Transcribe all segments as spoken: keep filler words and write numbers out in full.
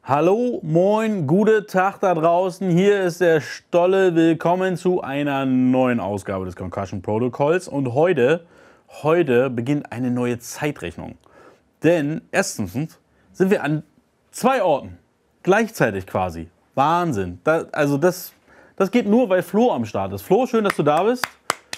Hallo, moin, guten Tag da draußen. Hier ist der Stolle. Willkommen zu einer neuen Ausgabe des Concussion Protocols. Und heute, heute beginnt eine neue Zeitrechnung. Denn erstens sind wir an zwei Orten gleichzeitig quasi. Wahnsinn. Da, also das, das geht nur, weil Flo am Start ist. Flo, schön, dass du da bist.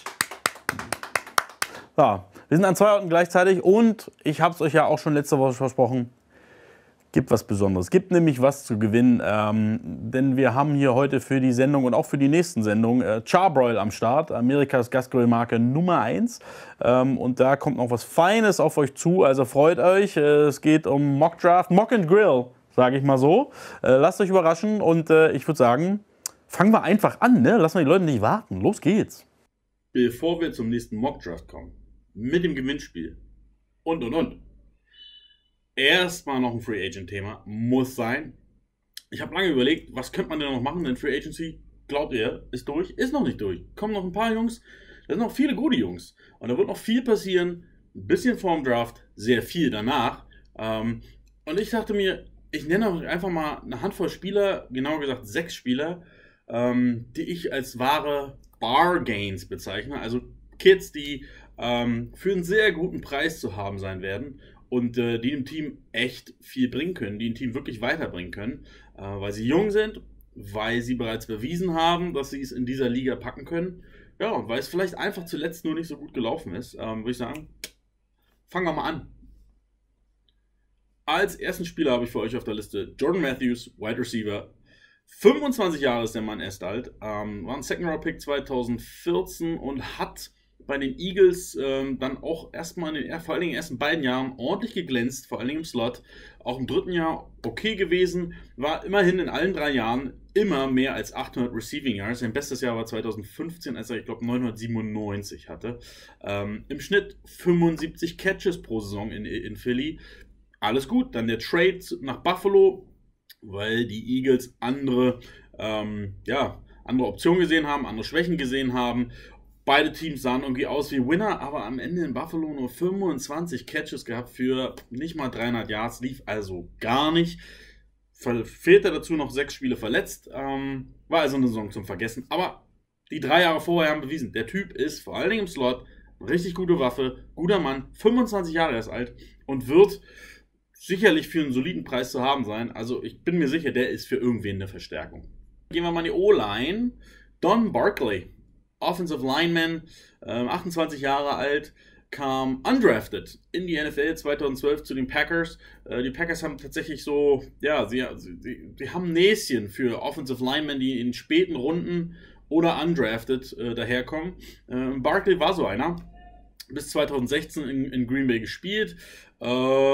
Ja, wir sind an zwei Orten gleichzeitig und ich habe es euch ja auch schon letzte Woche versprochen. Gibt was Besonderes. Gibt nämlich was zu gewinnen, ähm, denn wir haben hier heute für die Sendung und auch für die nächsten Sendungen äh, Char-Broil am Start, Amerikas Gasgrillmarke Nummer eins. Ähm, und da kommt noch was Feines auf euch zu, also freut euch. Äh, es geht um Mock Draft, Mock and Grill, sage ich mal so. Äh, lasst euch überraschen und äh, ich würde sagen, fangen wir einfach an, ne? Lassen wir die Leute nicht warten. Los geht's. Bevor wir zum nächsten Mock Draft kommen, mit dem Gewinnspiel und und und. Erstmal noch ein Free Agent Thema, muss sein. Ich habe lange überlegt, was könnte man denn noch machen, denn Free Agency, glaubt ihr, ist durch? Ist noch nicht durch. Kommen noch ein paar Jungs, da sind noch viele gute Jungs. Und da wird noch viel passieren, ein bisschen vorm Draft, sehr viel danach. Und ich dachte mir, ich nenne euch einfach mal eine Handvoll Spieler, genauer gesagt sechs Spieler, die ich als wahre Bargains bezeichne. Also Kids, die für einen sehr guten Preis zu haben sein werden. Und äh, die dem Team echt viel bringen können, die ein Team wirklich weiterbringen können, äh, weil sie jung sind, weil sie bereits bewiesen haben, dass sie es in dieser Liga packen können. Ja, und weil es vielleicht einfach zuletzt nur nicht so gut gelaufen ist, ähm, würde ich sagen, fangen wir mal an. Als ersten Spieler habe ich für euch auf der Liste Jordan Matthews, Wide Receiver. fünfundzwanzig Jahre ist der Mann erst alt, ähm, war ein Second-Round-Pick zweitausendvierzehn und hat bei den Eagles ähm, dann auch erstmal in den, vor allen Dingen in den ersten beiden Jahren ordentlich geglänzt, vor allen Dingen im Slot. Auch im dritten Jahr okay gewesen, war immerhin in allen drei Jahren immer mehr als achthundert Receiving Yards. Sein bestes Jahr war zweitausendfünfzehn, als er, ich glaube, neunhundertsiebenundneunzig hatte. Ähm, Im Schnitt fünfundsiebzig Catches pro Saison in, in Philly. Alles gut. Dann der Trade nach Buffalo, weil die Eagles andere, ähm, ja, andere Optionen gesehen haben, andere Schwächen gesehen haben. Beide Teams sahen irgendwie aus wie Winner, aber am Ende in Buffalo nur fünfundzwanzig Catches gehabt für nicht mal dreihundert Yards, lief also gar nicht. Fehlte dazu noch sechs Spiele verletzt, ähm, war also eine Saison zum Vergessen. Aber die drei Jahre vorher haben bewiesen, der Typ ist vor allen Dingen im Slot eine richtig gute Waffe, guter Mann, fünfundzwanzig Jahre erst alt und wird sicherlich für einen soliden Preis zu haben sein. Also ich bin mir sicher, der ist für irgendwen eine Verstärkung. Gehen wir mal in die O-Line. Don Barkley, Offensive Lineman, ähm, achtundzwanzig Jahre alt, kam undrafted in die N F L zweitausendzwölf zu den Packers. Äh, die Packers haben tatsächlich so, ja, sie, sie, sie haben Näschen für Offensive Linemen, die in späten Runden oder undrafted äh, daherkommen. Äh, Barkley war so einer. Bis zweitausendsechzehn in, in Green Bay gespielt. Äh,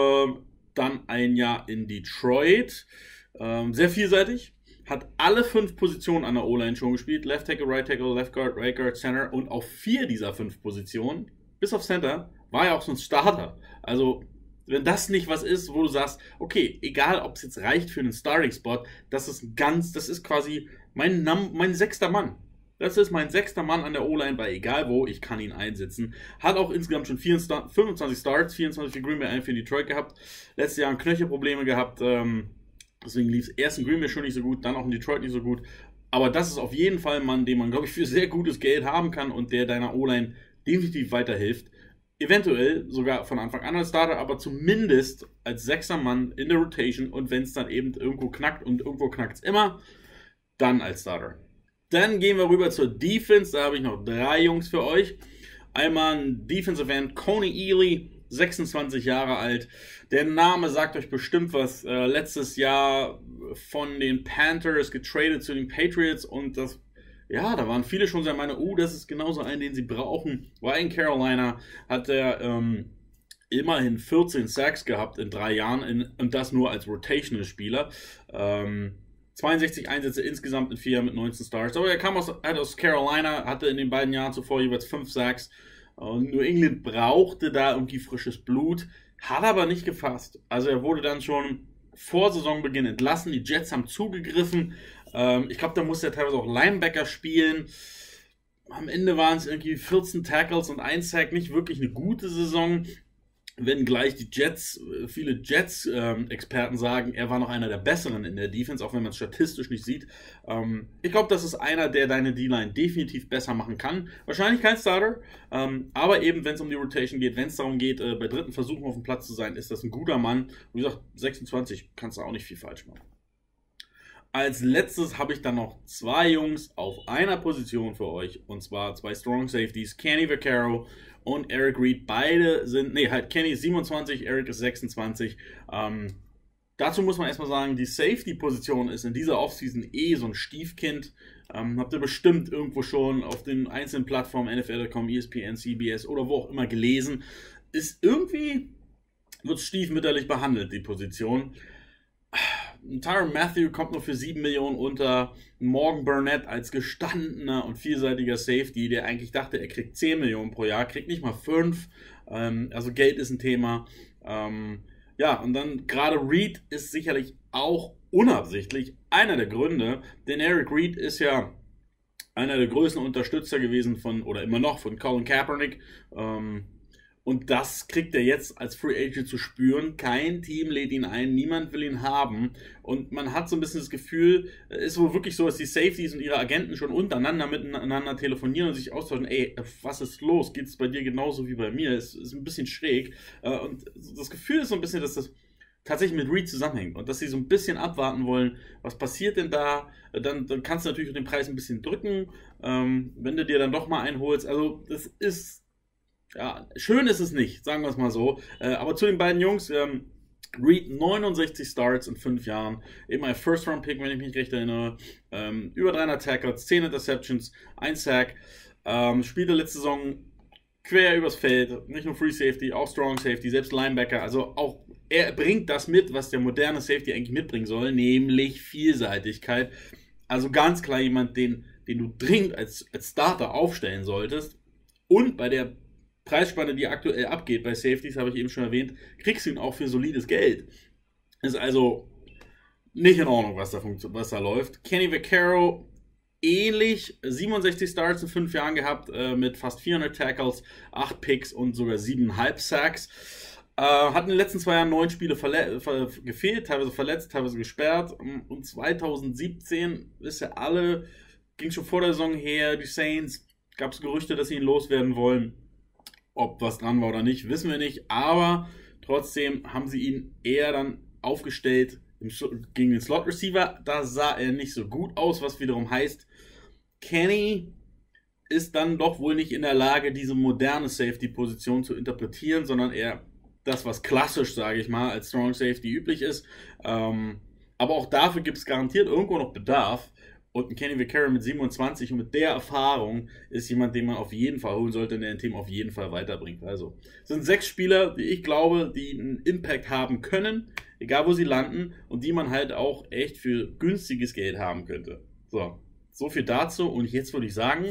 dann ein Jahr in Detroit. Äh, sehr vielseitig. Hat alle fünf Positionen an der O-Line schon gespielt. Left Tackle, Right Tackle, Left Guard, Right Guard, Center. Und auf vier dieser fünf Positionen, bis auf Center, war er auch so ein Starter. Also, wenn das nicht was ist, wo du sagst, okay, egal ob es jetzt reicht für einen Starting-Spot, das ist ganz, das ist quasi mein, Num mein sechster Mann. Das ist mein sechster Mann an der O-Line, bei egal wo, ich kann ihn einsetzen. Hat auch insgesamt schon fünfundzwanzig Starts, vierundzwanzig für Green Bay, einen für Detroit gehabt. Letztes Jahr Knöchelprobleme gehabt, ähm, deswegen lief es erst in Green Bay schon nicht so gut, dann auch in Detroit nicht so gut. Aber das ist auf jeden Fall ein Mann, den man, glaube ich, für sehr gutes Geld haben kann und der deiner O-Line definitiv weiterhilft. Eventuell sogar von Anfang an als Starter, aber zumindest als sechster Mann in der Rotation. Und wenn es dann eben irgendwo knackt und irgendwo knackt es immer, dann als Starter. Dann gehen wir rüber zur Defense. Da habe ich noch drei Jungs für euch. Einmal ein Defensive End, Coney Ealy, sechsundzwanzig Jahre alt. Der Name sagt euch bestimmt was. Äh, letztes Jahr von den Panthers getradet zu den Patriots und das, ja, da waren viele schon so, meine, uh, das ist genauso ein, den sie brauchen. War in Carolina, hat er ähm, immerhin vierzehn Sacks gehabt in drei Jahren in, und das nur als Rotational-Spieler. Ähm, zweiundsechzig Einsätze insgesamt in vier Jahren mit neunzehn Starts. Aber er kam aus, halt aus Carolina, hatte in den beiden Jahren zuvor jeweils fünf Sacks. Und New England brauchte da irgendwie frisches Blut, hat aber nicht gefasst. Also er wurde dann schon vor Saisonbeginn entlassen. Die Jets haben zugegriffen. Ähm, ich glaube, da musste er teilweise auch Linebacker spielen. Am Ende waren es irgendwie vierzehn Tackles und ein Sack. Nicht wirklich eine gute Saison. wenn gleich die Jets, viele Jets-Experten ähm, sagen, er war noch einer der Besseren in der Defense, auch wenn man es statistisch nicht sieht. Ähm, ich glaube, das ist einer, der deine D-Line definitiv besser machen kann. Wahrscheinlich kein Starter, ähm, aber eben, wenn es um die Rotation geht, wenn es darum geht, äh, bei dritten Versuchen auf dem Platz zu sein, ist das ein guter Mann. Und wie gesagt, sechsundzwanzig kannst du auch nicht viel falsch machen. Als letztes habe ich dann noch zwei Jungs auf einer Position für euch, und zwar zwei Strong Safeties, Kenny Vaccaro und Eric Reid. Beide sind, nee, halt Kenny ist siebenundzwanzig, Eric ist sechsundzwanzig. Ähm, dazu muss man erstmal sagen, die Safety-Position ist in dieser Offseason eh so ein Stiefkind. Ähm, habt ihr bestimmt irgendwo schon auf den einzelnen Plattformen, N F L Punkt com, E S P N, C B S oder wo auch immer gelesen. Ist irgendwie, wird stiefmütterlich behandelt, die Position. Tyrann Mathieu kommt nur für sieben Millionen unter. Morgan Burnett als gestandener und vielseitiger Safety, der eigentlich dachte, er kriegt zehn Millionen pro Jahr, kriegt nicht mal fünf. Ähm, also Geld ist ein Thema. Ähm, ja, und dann gerade Reid ist sicherlich auch unabsichtlich einer der Gründe, denn Eric Reid ist ja einer der größten Unterstützer gewesen von, oder immer noch, von Colin Kaepernick. Ähm, Und das kriegt er jetzt als Free Agent zu spüren. Kein Team lädt ihn ein, niemand will ihn haben. Und man hat so ein bisschen das Gefühl, es ist wohl wirklich so, dass die Safeties und ihre Agenten schon untereinander miteinander telefonieren und sich austauschen. Ey, was ist los? Geht es bei dir genauso wie bei mir? Es ist ein bisschen schräg. Und das Gefühl ist so ein bisschen, dass das tatsächlich mit Reid zusammenhängt und dass sie so ein bisschen abwarten wollen, was passiert denn da? Dann, dann kannst du natürlich den Preis ein bisschen drücken, wenn du dir dann doch mal einholst. Also das ist... Ja, schön ist es nicht, sagen wir es mal so. Äh, aber zu den beiden Jungs, ähm, Reid neunundsechzig Starts in fünf Jahren, eben ein First-Round-Pick, wenn ich mich recht erinnere, ähm, über dreihundert Tackles, zehn Interceptions, ein Sack, ähm, spielte letzte Saison quer übers Feld, nicht nur Free Safety, auch Strong Safety, selbst Linebacker, also auch er bringt das mit, was der moderne Safety eigentlich mitbringen soll, nämlich Vielseitigkeit. Also ganz klar jemand, den, den du dringend als, als Starter aufstellen solltest. Und bei der Preisspanne, die aktuell abgeht bei Safeties, habe ich eben schon erwähnt, kriegst du ihn auch für solides Geld. Ist also nicht in Ordnung, was da, was da läuft. Kenny Vaccaro ähnlich, siebenundsechzig Starts in fünf Jahren gehabt, äh, mit fast vierhundert Tackles, acht Picks und sogar sieben Halbsacks. Äh, hat in den letzten zwei Jahren neun Spiele ver gefehlt, teilweise verletzt, teilweise gesperrt. Und zweitausendsiebzehn, wisst ihr alle, ging schon vor der Saison her, die Saints, gab es Gerüchte, dass sie ihn loswerden wollen. Ob was dran war oder nicht, wissen wir nicht. Aber trotzdem haben sie ihn eher dann aufgestellt gegen den Slot Receiver. Da sah er nicht so gut aus, was wiederum heißt, Kenny ist dann doch wohl nicht in der Lage, diese moderne Safety-Position zu interpretieren, sondern eher das, was klassisch, sage ich mal, als Strong Safety üblich ist. Ähm, aber auch dafür gibt es garantiert irgendwo noch Bedarf. Und ein Kenny Vaccaro mit siebenundzwanzig und mit der Erfahrung ist jemand, den man auf jeden Fall holen sollte und der ein Team auf jeden Fall weiterbringt. Also es sind sechs Spieler, die ich glaube, die einen Impact haben können, egal wo sie landen, und die man halt auch echt für günstiges Geld haben könnte. So, so viel dazu, und jetzt würde ich sagen,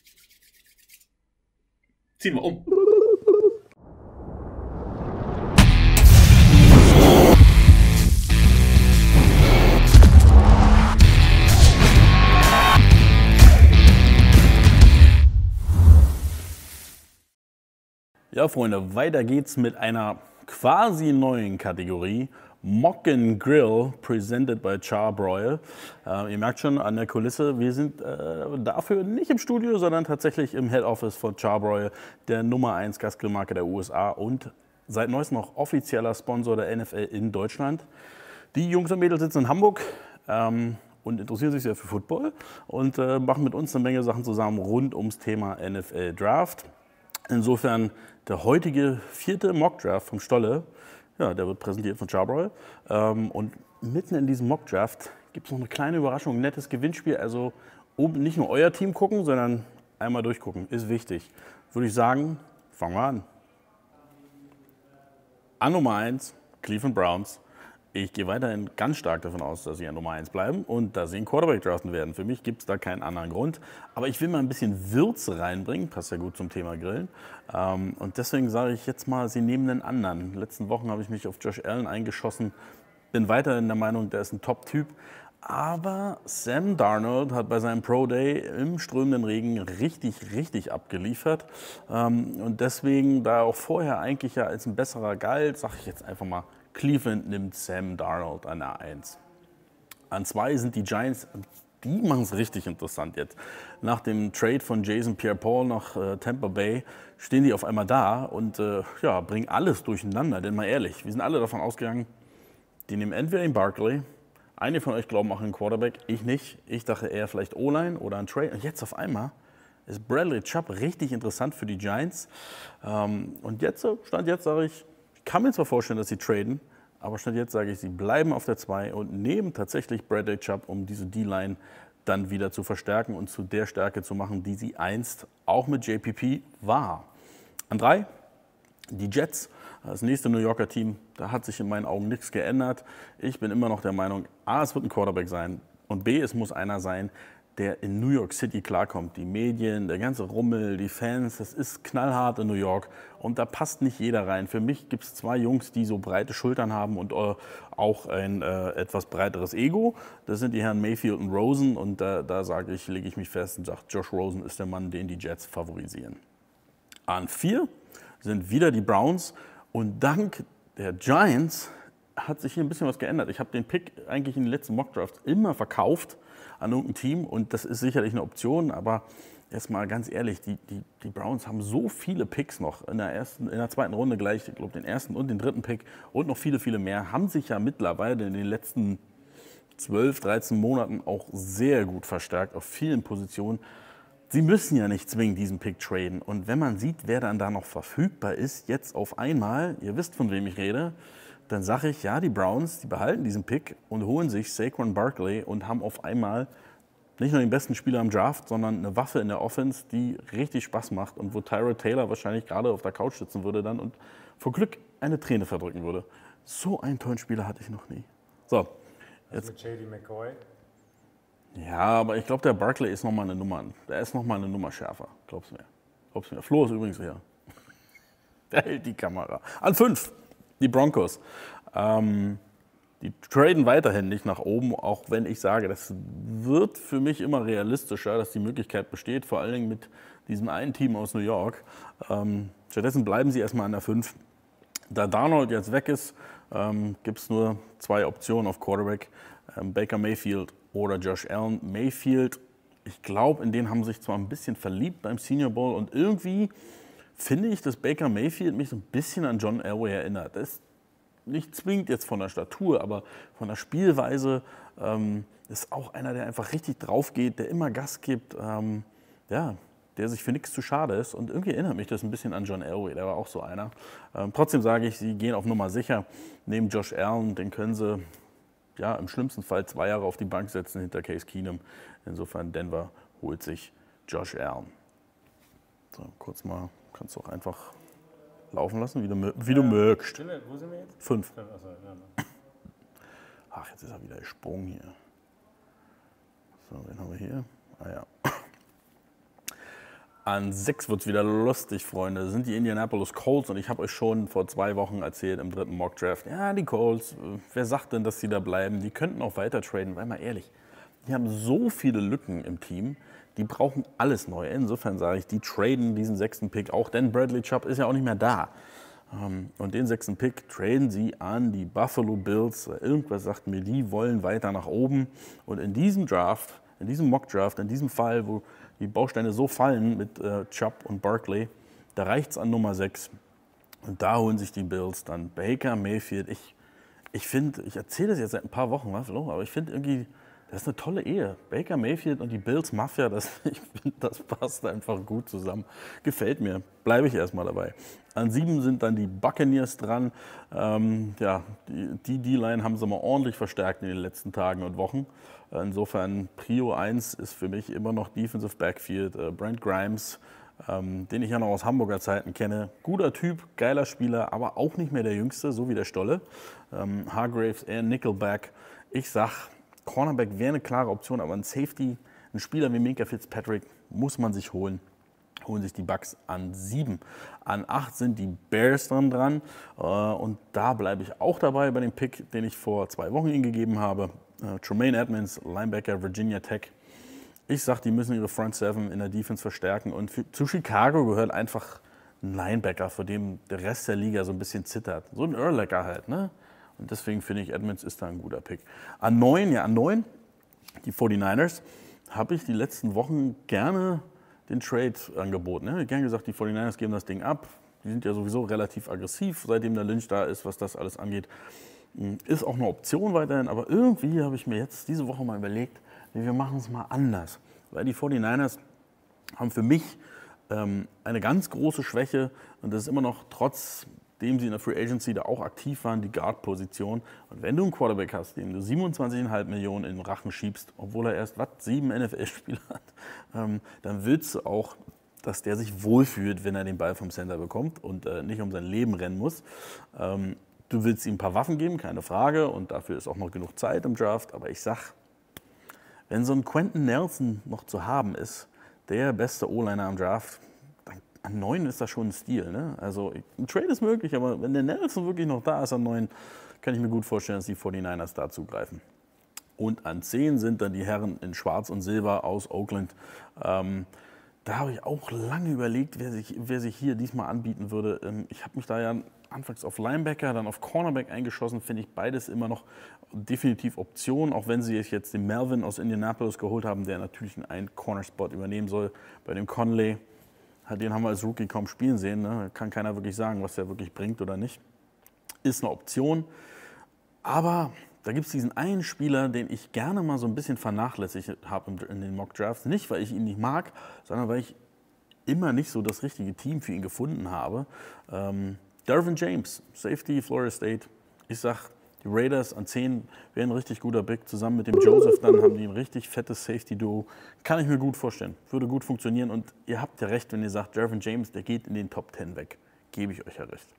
ziehen wir um. Ja, Freunde, weiter geht's mit einer quasi neuen Kategorie. Mock and Grill, presented by Char-Broil. Äh, ihr merkt schon an der Kulisse, wir sind äh, dafür nicht im Studio, sondern tatsächlich im Head Office von Char-Broil, der Nummer eins Gastgrillmarke der U S A und seit neuestem auch offizieller Sponsor der N F L in Deutschland. Die Jungs und Mädels sitzen in Hamburg ähm, und interessieren sich sehr für Football und äh, machen mit uns eine Menge Sachen zusammen rund ums Thema N F L Draft. Insofern der heutige vierte Mock-Draft vom Stolle, ja, der wird präsentiert von Char-Broil. Ähm, und mitten in diesem Mock-Draft gibt es noch eine kleine Überraschung, ein nettes Gewinnspiel. Also oben nicht nur euer Team gucken, sondern einmal durchgucken, ist wichtig. Würde ich sagen, fangen wir an. An Nummer eins, Cleveland Browns. Ich gehe weiterhin ganz stark davon aus, dass sie an Nummer eins bleiben und dass sie einen Quarterback draften werden. Für mich gibt es da keinen anderen Grund. Aber ich will mal ein bisschen Würze reinbringen, passt ja gut zum Thema Grillen. Ähm, und deswegen sage ich jetzt mal, sie nehmen einen anderen. In den letzten Wochen habe ich mich auf Josh Allen eingeschossen. Bin weiterhin der Meinung, der ist ein Top-Typ. Aber Sam Darnold hat bei seinem Pro Day im strömenden Regen richtig, richtig abgeliefert. Ähm, und deswegen, da er auch vorher eigentlich ja als ein besserer galt, sage ich jetzt einfach mal, Cleveland nimmt Sam Darnold an der eins. An zwei sind die Giants, die machen es richtig interessant jetzt. Nach dem Trade von Jason Pierre-Paul nach äh, Tampa Bay stehen die auf einmal da und äh, ja, bringen alles durcheinander. Denn mal ehrlich, wir sind alle davon ausgegangen, die nehmen entweder den Barkley, einige von euch glauben auch an einen Quarterback, ich nicht. Ich dachte eher vielleicht O-Line oder ein Trade. Und jetzt auf einmal ist Bradley Chubb richtig interessant für die Giants. Ähm, und jetzt, Stand jetzt sage ich, ich kann mir zwar vorstellen, dass sie traden, aber Stand jetzt sage ich, sie bleiben auf der zwei und nehmen tatsächlich Bradley Chubb, um diese D-Line dann wieder zu verstärken und zu der Stärke zu machen, die sie einst auch mit J P P war. An drei, die Jets, das nächste New Yorker Team, da hat sich in meinen Augen nichts geändert. Ich bin immer noch der Meinung, A, es wird ein Quarterback sein und B, es muss einer sein, der in New York City klarkommt. Die Medien, der ganze Rummel, die Fans, das ist knallhart in New York und da passt nicht jeder rein. Für mich gibt es zwei Jungs, die so breite Schultern haben und äh, auch ein äh, etwas breiteres Ego. Das sind die Herren Mayfield und Rosen und äh, da sage ich, lege ich mich fest und sage, Josh Rosen ist der Mann, den die Jets favorisieren. An vier sind wieder die Browns und dank der Giants hat sich hier ein bisschen was geändert. Ich habe den Pick eigentlich in den letzten Mockdrafts immer verkauft an irgendein Team und das ist sicherlich eine Option, aber erstmal ganz ehrlich, die, die, die Browns haben so viele Picks noch in der, ersten, in der zweiten Runde gleich, ich glaube den ersten und den dritten Pick und noch viele, viele mehr, haben sich ja mittlerweile in den letzten zwölf, dreizehn Monaten auch sehr gut verstärkt auf vielen Positionen. Sie müssen ja nicht zwingend diesen Pick traden und wenn man sieht, wer dann da noch verfügbar ist, jetzt auf einmal, ihr wisst, von wem ich rede, dann sage ich, ja, die Browns, die behalten diesen Pick und holen sich Saquon Barkley und haben auf einmal nicht nur den besten Spieler im Draft, sondern eine Waffe in der Offense, die richtig Spaß macht und wo Tyrod Taylor wahrscheinlich gerade auf der Couch sitzen würde dann und vor Glück eine Träne verdrücken würde. So einen tollen Spieler hatte ich noch nie. So. Jetzt mit J D McCoy. Ja, aber ich glaube, der Barkley ist nochmal eine Nummer. Der ist nochmal eine Nummer schärfer. Glaub's mir. Glaub's mir. Flo ist übrigens hier. Der hält die Kamera. An fünf. Die Broncos. Ähm, die traden weiterhin nicht nach oben, auch wenn ich sage, das wird für mich immer realistischer, dass die Möglichkeit besteht, vor allen Dingen mit diesem einen Team aus New York. Ähm, stattdessen bleiben sie erstmal an der fünf. Da Darnold jetzt weg ist, ähm, gibt es nur zwei Optionen auf Quarterback, ähm, Baker Mayfield oder Josh Allen. Mayfield, ich glaube, in den haben sie sich zwar ein bisschen verliebt beim Senior Bowl und irgendwie finde ich, dass Baker Mayfield mich so ein bisschen an John Elway erinnert. Das ist nicht zwingend jetzt von der Statur, aber von der Spielweise ähm, ist auch einer, der einfach richtig drauf geht, der immer Gas gibt, ähm, ja, der sich für nichts zu schade ist. Und irgendwie erinnert mich das ein bisschen an John Elway, der war auch so einer. Ähm, trotzdem sage ich, sie gehen auf Nummer sicher, nehmen Josh Allen, den können sie ja, im schlimmsten Fall zwei Jahre auf die Bank setzen hinter Case Keenum. Insofern Denver holt sich Josh Allen. So, kurz mal. Kannst du auch einfach laufen lassen, wie du, wie du mögst. Wo sind wir jetzt? Fünf. Achso, ja. Ach, jetzt ist er wieder gesprungen hier. So, wen haben wir hier? Ah ja. An sechs wird es wieder lustig, Freunde. Das sind die Indianapolis Colts und ich habe euch schon vor zwei Wochen erzählt im dritten Mock-Draft. Ja, die Colts, wer sagt denn, dass sie da bleiben? Die könnten auch weiter traden, weil mal ehrlich, die haben so viele Lücken im Team. Die brauchen alles neu. Insofern sage ich, die traden diesen sechsten Pick auch, denn Bradley Chubb ist ja auch nicht mehr da. Und den sechsten Pick traden sie an die Buffalo Bills. Irgendwas sagt mir, die wollen weiter nach oben. Und in diesem Draft, in diesem Mock-Draft, in diesem Fall, wo die Bausteine so fallen mit äh, Chubb und Barkley, da reicht es an Nummer sechs. Und da holen sich die Bills dann Baker Mayfield. Ich, ich finde, ich erzähle das jetzt seit ein paar Wochen, aber ich finde irgendwie, das ist eine tolle Ehe. Baker Mayfield und die Bills Mafia, das, ich finde, das passt einfach gut zusammen. Gefällt mir. Bleibe ich erstmal dabei. An sieben sind dann die Buccaneers dran. Ähm, ja, die D-Line haben sie mal ordentlich verstärkt in den letzten Tagen und Wochen. Insofern Prio eins ist für mich immer noch Defensive Backfield. Äh, Brent Grimes, ähm, den ich ja noch aus Hamburger Zeiten kenne. Guter Typ, geiler Spieler, aber auch nicht mehr der Jüngste, so wie der Stolle. Ähm, Hargraves, eher Nickelback. Ich sag, Cornerback wäre eine klare Option, aber ein Safety, ein Spieler wie Minkah Fitzpatrick muss man sich holen. Holen sich die Bucks an sieben. An acht sind die Bears dann dran. Und da bleibe ich auch dabei bei dem Pick, den ich vor zwei Wochen ihnen gegeben habe. Äh, Tremaine Edmonds, Linebacker, Virginia Tech. Ich sag, die müssen ihre Front Seven in der Defense verstärken. Und für, zu Chicago gehört einfach ein Linebacker, vor dem der Rest der Liga so ein bisschen zittert. So ein Urlacher halt, ne? Und deswegen finde ich, Edmonds ist da ein guter Pick. An neun, ja, an neun, die forty-niners, habe ich die letzten Wochen gerne den Trade angeboten. Ne? Ich habe gerne gesagt, die forty-niners geben das Ding ab. Die sind ja sowieso relativ aggressiv, seitdem der Lynch da ist, was das alles angeht. Ist auch eine Option weiterhin, aber irgendwie habe ich mir jetzt diese Woche mal überlegt, wir machen es mal anders. Weil die forty-niners haben für mich ähm, eine ganz große Schwäche und das ist immer noch, trotzdem sie in der Free Agency da auch aktiv waren, die Guard-Position. Und wenn du einen Quarterback hast, dem du siebenundzwanzig Komma fünf Millionen in den Rachen schiebst, obwohl er erst, was, sieben N F L-Spiele hat, ähm, dann willst du auch, dass der sich wohlfühlt, wenn er den Ball vom Center bekommt und äh, nicht um sein Leben rennen muss. Ähm, du willst ihm ein paar Waffen geben, keine Frage, und dafür ist auch noch genug Zeit im Draft. Aber ich sag, wenn so ein Quentin Nelson noch zu haben ist, der beste O-Liner am Draft, dann an neun ist das schon ein Stil. Ne? Also ein Trade ist möglich, aber wenn der Nelson wirklich noch da ist an neun, kann ich mir gut vorstellen, dass die forty-niners da zugreifen. Und an zehn sind dann die Herren in Schwarz und Silber aus Oakland. Ähm, Da habe ich auch lange überlegt, wer sich, wer sich hier diesmal anbieten würde. Ich habe mich da ja anfangs auf Linebacker, dann auf Cornerback eingeschossen. Finde ich beides immer noch definitiv Optionen, auch wenn sie jetzt den Melvin aus Indianapolis geholt haben, der natürlich einen Corner-Spot übernehmen soll. Bei dem Conley, den haben wir als Rookie kaum spielen sehen. Ne? Kann keiner wirklich sagen, was der wirklich bringt oder nicht. Ist eine Option, aber da gibt es diesen einen Spieler, den ich gerne mal so ein bisschen vernachlässigt habe in den Mock-Drafts. Nicht, weil ich ihn nicht mag, sondern weil ich immer nicht so das richtige Team für ihn gefunden habe. Ähm, Derwin James, Safety, Florida State. Ich sag, die Raiders an zehn wären ein richtig guter Pick. Zusammen mit dem Joseph, dann haben die ein richtig fettes Safety-Duo. Kann ich mir gut vorstellen. Würde gut funktionieren. Und ihr habt ja recht, wenn ihr sagt, Derwin James, der geht in den Top zehn weg. Gebe ich euch ja recht.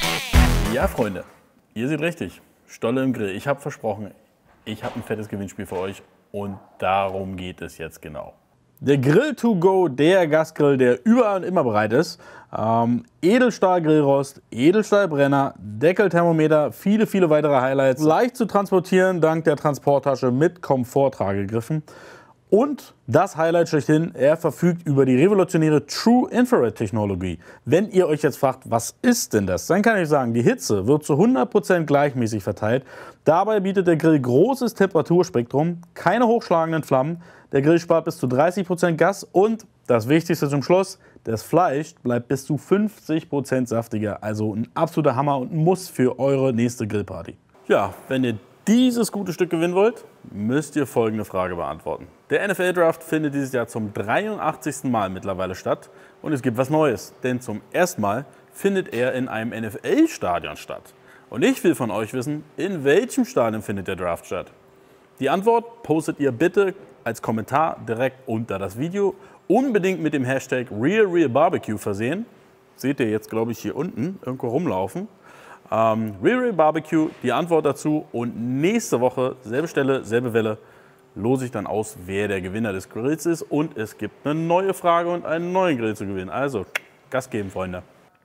Ja, Freunde, ihr seht richtig. Stolle im Grill. Ich habe versprochen, ich habe ein fettes Gewinnspiel für euch und darum geht es jetzt genau. Der Grill to go, der Gasgrill, der überall und immer bereit ist. Ähm, Edelstahl-Grillrost, Edelstahlbrenner, Deckelthermometer, viele, viele weitere Highlights. Leicht zu transportieren dank der Transporttasche mit Komforttragegriffen. Und das Highlight schlechthin, er verfügt über die revolutionäre True Infrared Technologie. Wenn ihr euch jetzt fragt, was ist denn das? Dann kann ich sagen, die Hitze wird zu hundert Prozent gleichmäßig verteilt. Dabei bietet der Grill großes Temperaturspektrum, keine hochschlagenden Flammen. Der Grill spart bis zu dreißig Prozent Gas und das Wichtigste zum Schluss, das Fleisch bleibt bis zu fünfzig Prozent saftiger. Also ein absoluter Hammer und ein Muss für eure nächste Grillparty. Ja, wenn ihr dieses gute Stück gewinnen wollt, müsst ihr folgende Frage beantworten. Der N F L-Draft findet dieses Jahr zum dreiundachtzigsten Mal mittlerweile statt und es gibt was Neues, denn zum ersten Mal findet er in einem N F L-Stadion statt. Und ich will von euch wissen, in welchem Stadion findet der Draft statt? Die Antwort postet ihr bitte als Kommentar direkt unter das Video, unbedingt mit dem Hashtag RealRealBarbecue versehen. Seht ihr jetzt, glaube ich, hier unten irgendwo rumlaufen. Ähm, Real Real Barbecue, die Antwort dazu, und nächste Woche, selbe Stelle, selbe Welle, lose ich dann aus, wer der Gewinner des Grills ist, und es gibt eine neue Frage und einen neuen Grill zu gewinnen. Also, Gas geben, Freunde.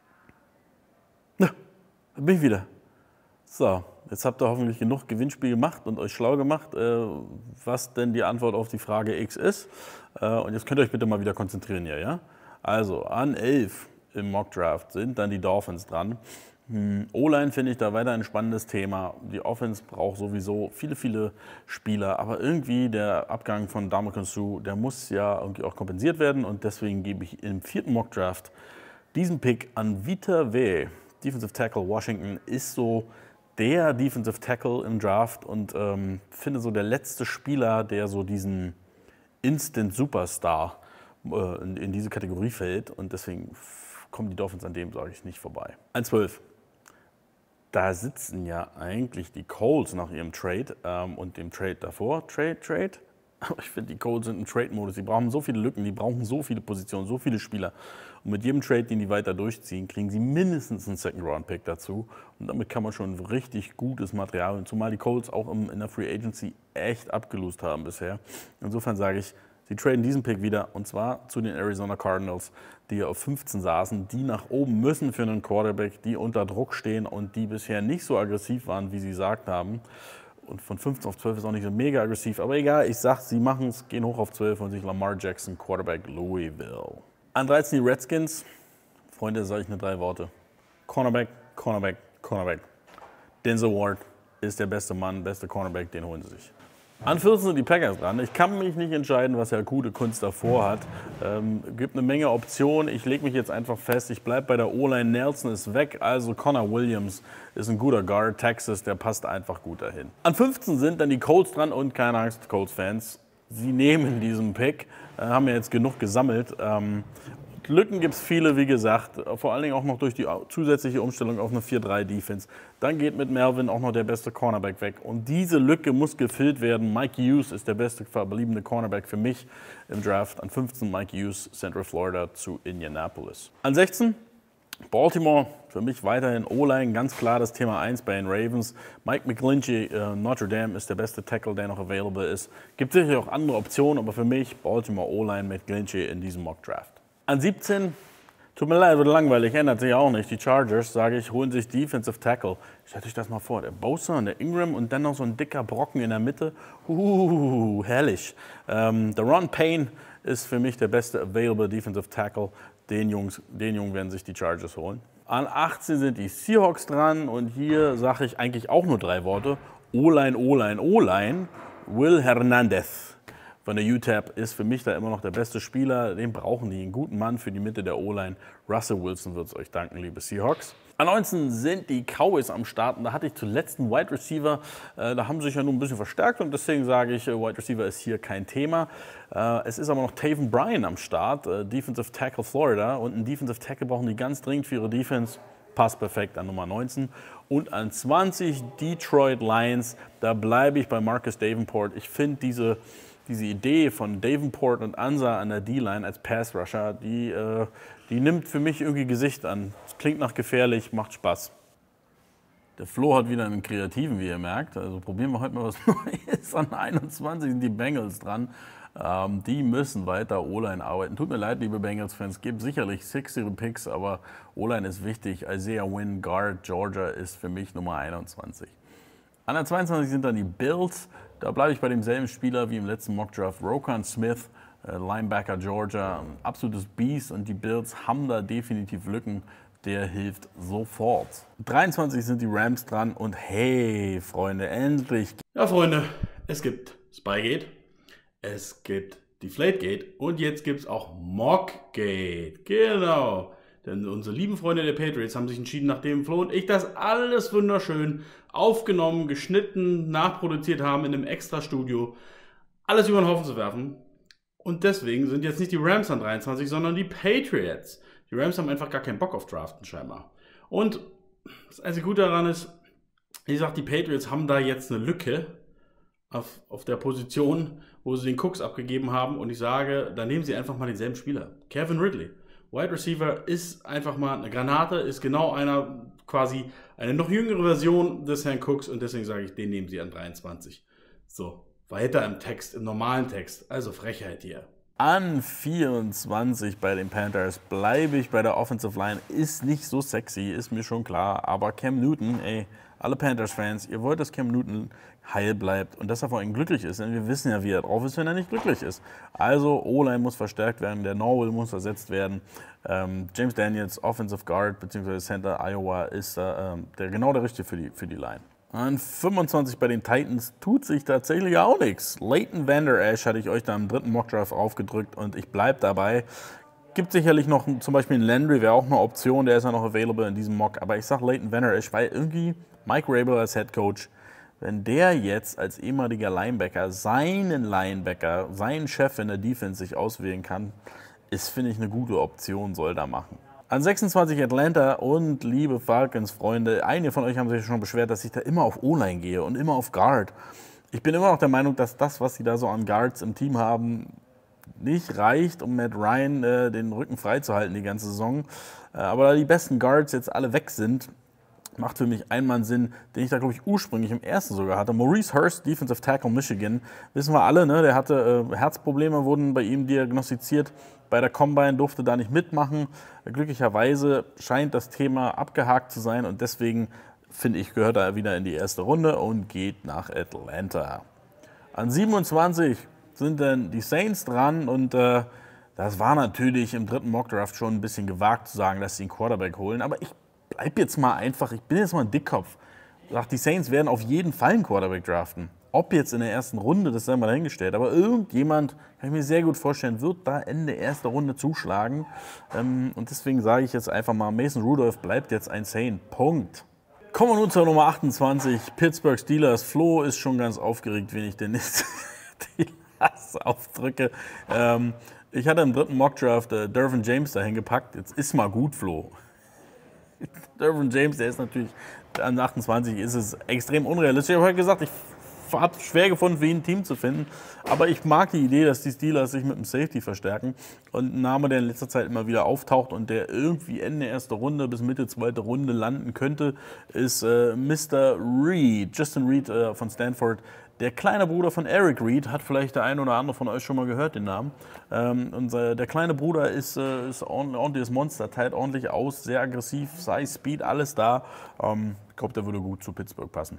Ja, da bin ich wieder. So, jetzt habt ihr hoffentlich genug Gewinnspiel gemacht und euch schlau gemacht, äh, was denn die Antwort auf die Frage X ist. Äh, und jetzt könnt ihr euch bitte mal wieder konzentrieren hier, ja? Also, an elf im Mock-Draft sind dann die Dolphins dran. O-Line finde ich da weiter ein spannendes Thema. Die Offense braucht sowieso viele, viele Spieler, aber irgendwie der Abgang von Ndamukong Suh, der muss ja irgendwie auch kompensiert werden, und deswegen gebe ich im vierten Mock-Draft diesen Pick an Vita Vea. Defensive Tackle Washington ist so der Defensive Tackle im Draft und ähm, finde so der letzte Spieler, der so diesen Instant Superstar äh, in, in diese Kategorie fällt, und deswegen kommen die Dolphins an dem, sage ich, nicht vorbei. eins zwölf. Da sitzen ja eigentlich die Colts nach ihrem Trade ähm, und dem Trade davor. Trade, Trade. Aber ich finde, die Colts sind im Trade-Modus. Die brauchen so viele Lücken, die brauchen so viele Positionen, so viele Spieler. Und mit jedem Trade, den die weiter durchziehen, kriegen sie mindestens einen Second-Round-Pick dazu. Und damit kann man schon richtig gutes Material, und zumal die Colts auch in der Free Agency echt abgelost haben bisher. Insofern sage ich, sie traden diesen Pick wieder, und zwar zu den Arizona Cardinals, die auf fünfzehn saßen, die nach oben müssen für einen Quarterback, die unter Druck stehen und die bisher nicht so aggressiv waren, wie sie gesagt haben. und von fünfzehn auf zwölf ist auch nicht so mega aggressiv. Aber egal, ich sag, sie machen es, gehen hoch auf zwölf und sich Lamar Jackson, Quarterback Louisville. An dreizehn die Redskins. Freunde, sage ich nur drei Worte. Cornerback, Cornerback, Cornerback. Denzel Ward ist der beste Mann, beste Cornerback, den holen sie sich. An vierzehn sind die Packers dran. Ich kann mich nicht entscheiden, was Herr gute Kunst davor hat. Ähm, gibt eine Menge Optionen. Ich lege mich jetzt einfach fest. Ich bleibe bei der O-Line. Nelson ist weg. Also Connor Williams ist ein guter Guard. Texas, der passt einfach gut dahin. An fünfzehn sind dann die Colts dran und keine Angst, Colts-Fans. Sie nehmen diesen Pick. Äh, haben ja jetzt genug gesammelt. Ähm, Lücken gibt es viele, wie gesagt, vor allen Dingen auch noch durch die zusätzliche Umstellung auf eine vier drei Defense. Dann geht mit Melvin auch noch der beste Cornerback weg. Und diese Lücke muss gefüllt werden. Mike Hughes ist der beste verbliebene Cornerback für mich im Draft. An fünfzehn Mike Hughes, Central Florida zu Indianapolis. An sechzehn Baltimore, für mich weiterhin O-Line, ganz klar das Thema eins bei den Ravens. Mike McGlinchey, äh, Notre Dame, ist der beste Tackle, der noch available ist. Gibt sicherlich auch andere Optionen, aber für mich Baltimore O-Line mit McGlinchey in diesem Mock-Draft. An siebzehn, tut mir leid, wird langweilig, ändert sich auch nicht. Die Chargers, sage ich, holen sich Defensive Tackle. Stellt euch das mal vor, der Bosa und der Ingram und dann noch so ein dicker Brocken in der Mitte. Uh, herrlich. Ähm, der Ron Payne ist für mich der beste available Defensive Tackle. Den, Jungs, den Jungen werden sich die Chargers holen. An achtzehn sind die Seahawks dran und hier sage ich eigentlich auch nur drei Worte. O-Line, O-Line, O-Line. Will Hernandez von der U T E P ist für mich da immer noch der beste Spieler. Den brauchen die, einen guten Mann für die Mitte der O-Line. Russell Wilson wird es euch danken, liebe Seahawks. An neunzehn sind die Cowboys am Start. Und da hatte ich zuletzt einen Wide Receiver. Äh, da haben sie sich ja nun ein bisschen verstärkt und deswegen sage ich, äh, Wide Receiver ist hier kein Thema. Äh, es ist aber noch Taven Bryan am Start, äh, Defensive Tackle Florida. Und einen Defensive Tackle brauchen die ganz dringend für ihre Defense. Passt perfekt an Nummer neunzehn. Und an zwanzig Detroit Lions. Da bleibe ich bei Marcus Davenport. Ich finde diese... Diese Idee von Davenport und Ansa an der D-Line als Pass-Rusher, die, äh, die nimmt für mich irgendwie Gesicht an. Das klingt nach gefährlich, macht Spaß. Der Flo hat wieder einen Kreativen, wie ihr merkt. Also probieren wir heute mal was Neues. An einundzwanzig sind die Bengals dran. Ähm, die müssen weiter O-Line arbeiten. Tut mir leid, liebe Bengals-Fans, es gibt sicherlich sexy Picks, aber O-Line ist wichtig. Isaiah Wynn, Guard, Georgia ist für mich Nummer einundzwanzig. An der zweiundzwanzig sind dann die Bills. Da bleibe ich bei demselben Spieler wie im letzten Mockdraft. Roquan Smith, äh, Linebacker Georgia, ein absolutes Biest. Und die Bills haben da definitiv Lücken. Der hilft sofort. dreiundzwanzig sind die Rams dran. Und hey, Freunde, endlich. Ja, Freunde, es gibt Spygate, es gibt Deflategate und jetzt gibt es auch Mockgate. Genau. Denn unsere lieben Freunde der Patriots haben sich entschieden, nachdem Flo und ich das alles wunderschön aufgenommen, geschnitten, nachproduziert haben in einem extra Studio, alles über den Haufen zu werfen. Und deswegen sind jetzt nicht die Rams an dreiundzwanzig, sondern die Patriots. Die Rams haben einfach gar keinen Bock auf Draften scheinbar. Und das einzige Gute daran ist, wie gesagt, die Patriots haben da jetzt eine Lücke auf, auf der Position, wo sie den Cooks abgegeben haben. Und ich sage, da nehmen sie einfach mal denselben Spieler. Kevin Ridley. Wide Receiver ist einfach mal eine Granate, ist genau einer, quasi eine noch jüngere Version des Herrn Cooks und deswegen sage ich, den nehmen sie an dreiundzwanzig. So, weiter im Text, im normalen Text, also Frechheit hier. An vierundzwanzig bei den Panthers bleibe ich bei der Offensive Line. Ist nicht so sexy, ist mir schon klar, aber Cam Newton, ey, alle Panthers-Fans, ihr wollt, dass Cam Newton heil bleibt und dass er vor allem glücklich ist, denn wir wissen ja, wie er drauf ist, wenn er nicht glücklich ist. Also O-Line muss verstärkt werden, der Norwell muss ersetzt werden. Ähm, James Daniels, Offensive Guard bzw. Center Iowa ist äh, der, genau der Richtige für die, für die Line. An fünfundzwanzig bei den Titans tut sich tatsächlich auch nichts. Leighton Vander Esch hatte ich euch da im dritten Mockdraft aufgedrückt und ich bleibe dabei. Gibt sicherlich noch zum Beispiel einen Landry, wäre auch eine Option, der ist ja noch available in diesem Mock. Aber ich sage Leighton Vander Esch, weil irgendwie Mike Rabel als Head Coach, wenn der jetzt als ehemaliger Linebacker seinen Linebacker, seinen Chef in der Defense sich auswählen kann, ist, finde ich, eine gute Option, soll da machen. An sechsundzwanzig Atlanta und liebe Falcons-Freunde, einige von euch haben sich schon beschwert, dass ich da immer auf O-Line gehe und immer auf Guard. Ich bin immer noch der Meinung, dass das, was sie da so an Guards im Team haben, nicht reicht, um Matt Ryan äh, den Rücken freizuhalten die ganze Saison. Äh, aber da die besten Guards jetzt alle weg sind, macht für mich einmal einen Sinn, den ich da, glaube ich, ursprünglich im ersten sogar hatte. Maurice Hurst, Defensive Tackle Michigan, wissen wir alle, ne? Der hatte äh, Herzprobleme, wurden bei ihm diagnostiziert. Bei der Combine durfte da nicht mitmachen. Glücklicherweise scheint das Thema abgehakt zu sein und deswegen finde ich, gehört er wieder in die erste Runde und geht nach Atlanta. An siebenundzwanzig sind dann die Saints dran und äh, das war natürlich im dritten Mockdraft schon ein bisschen gewagt zu sagen, dass sie einen Quarterback holen, aber ich bleibe jetzt mal einfach, ich bin jetzt mal ein Dickkopf. Ich sage, die Saints werden auf jeden Fall einen Quarterback draften. Ob jetzt in der ersten Runde, das sei mal dahingestellt, aber irgendjemand, kann ich mir sehr gut vorstellen, wird da Ende erster Runde zuschlagen. Ähm, und deswegen sage ich jetzt einfach mal, Mason Rudolph bleibt jetzt ein Saint. Punkt. Kommen wir nun zur Nummer achtundzwanzig, Pittsburgh Steelers. Flo ist schon ganz aufgeregt, wenn ich denn nicht die Last aufdrücke. Ähm, ich hatte im dritten Mockdraft äh, Dervin James dahin gepackt. Jetzt ist mal gut, Flo. Dervin James, der ist natürlich an achtundzwanzig, ist es extrem unrealistisch. Ich habe heute gesagt, ich habe es schwer gefunden, für ihn ein Team zu finden. Aber ich mag die Idee, dass die Steelers sich mit dem Safety verstärken. Und ein Name, der in letzter Zeit immer wieder auftaucht und der irgendwie Ende erste Runde bis Mitte zweite Runde landen könnte, ist äh, Mister Reed. Justin Reed äh, von Stanford. Der kleine Bruder von Eric Reed, hat vielleicht der eine oder andere von euch schon mal gehört, den Namen. Ähm, und, äh, der kleine Bruder ist, äh, ist ein ordentliches Monster, teilt ordentlich aus, sehr aggressiv, Size, Speed, alles da. Ähm, ich glaube, der würde gut zu Pittsburgh passen.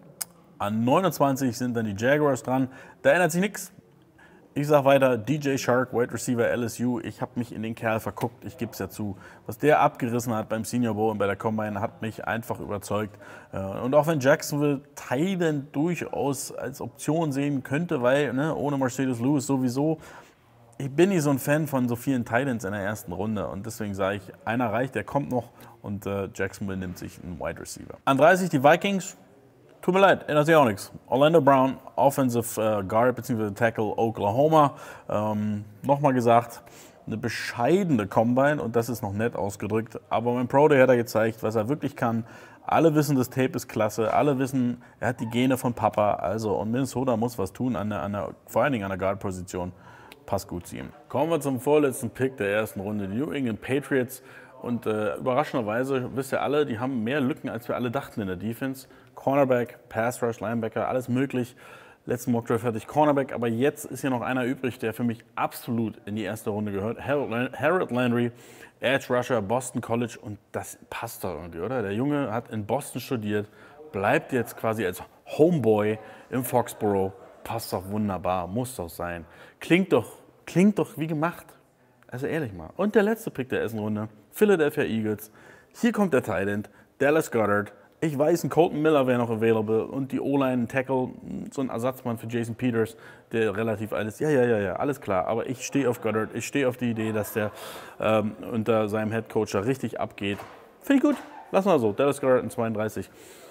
An neunundzwanzig sind dann die Jaguars dran. Da ändert sich nichts. Ich sage weiter, D J Shark, Wide Receiver L S U. Ich habe mich in den Kerl verguckt, ich gebe es ja zu. Was der abgerissen hat beim Senior Bowl und bei der Combine, hat mich einfach überzeugt. Und auch wenn Jacksonville Teilen durchaus als Option sehen könnte, weil ne, ohne Mercedes Lewis sowieso, ich bin nicht so ein Fan von so vielen Titans in der ersten Runde. Und deswegen sage ich, einer reicht, der kommt noch und äh, Jacksonville nimmt sich einen Wide Receiver. An dreißig die Vikings. Tut mir leid, ändert sich auch nichts. Orlando Brown, Offensive äh, Guard bzw. Tackle Oklahoma. Ähm, Nochmal gesagt, eine bescheidene Combine und das ist noch nett ausgedrückt. Aber mein Pro Day hat er gezeigt, was er wirklich kann. Alle wissen, das Tape ist klasse. Alle wissen, er hat die Gene von Papa. Also, und Minnesota muss was tun, an der, an der, vor allen Dingen an der Guard-Position. Passt gut zu ihm. Kommen wir zum vorletzten Pick der ersten Runde. Die New England Patriots. Und äh, überraschenderweise, wisst ihr alle, die haben mehr Lücken, als wir alle dachten in der Defense. Cornerback, Pass Rush, Linebacker, alles möglich. Letzten Mockdraft hatte ich Cornerback, aber jetzt ist hier noch einer übrig, der für mich absolut in die erste Runde gehört. Harold Landry, Edge Rusher, Boston College und das passt doch irgendwie, oder? Der Junge hat in Boston studiert, bleibt jetzt quasi als Homeboy im Foxborough. Passt doch wunderbar, muss doch sein. Klingt doch, klingt doch wie gemacht. Also ehrlich mal. Und der letzte Pick der ersten Runde, Philadelphia Eagles. Hier kommt der Tight End, Dallas Goedert. Ich weiß, ein Colton Miller wäre noch available und die O-Line, ein Tackle, so ein Ersatzmann für Jason Peters, der relativ alt ist. Ja, ja, ja, ja, alles klar. Aber ich stehe auf Goddard, ich stehe auf die Idee, dass der ähm, unter seinem Headcoach da richtig abgeht. Finde ich gut. Lass mal so. Dallas Goedert in zweiunddreißig.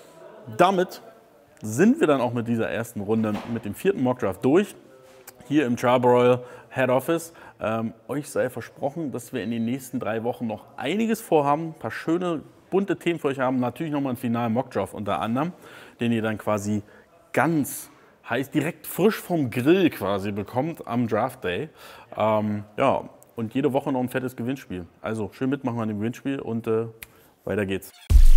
Damit sind wir dann auch mit dieser ersten Runde, mit dem vierten Mockdraft durch. Hier im Charborough Head Office. Ähm, euch sei versprochen, dass wir in den nächsten drei Wochen noch einiges vorhaben. Ein paar schöne, bunte Themen für euch haben. Natürlich nochmal einen finalen Mockdraft unter anderem, den ihr dann quasi ganz heiß, direkt frisch vom Grill quasi bekommt am Draft Day. Ähm, ja, und jede Woche noch ein fettes Gewinnspiel. Also schön mitmachen an dem Gewinnspiel und äh, weiter geht's.